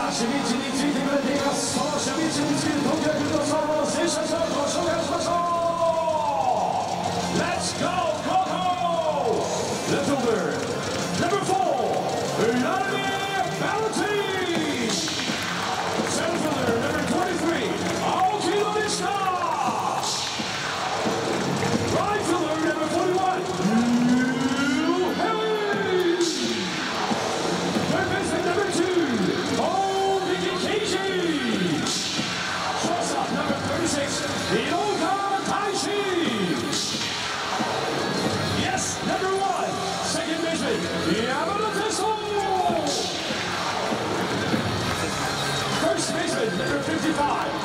守備位置についてくれています。その守備位置について東京ヤクルトスワローズ選手たちをご紹介しましょう。 Let's go Coco! Left over number 4 Vladimir Valentin. Center fielder number 23 Aoki Morishita. Right fielder number 41 Yu Hei. Third baseman number 2 Omiki Keiji. Shortstop number 36 Hinoka Taishi. Yes, number 1 second baseman Yamada Teso. First baseman number 55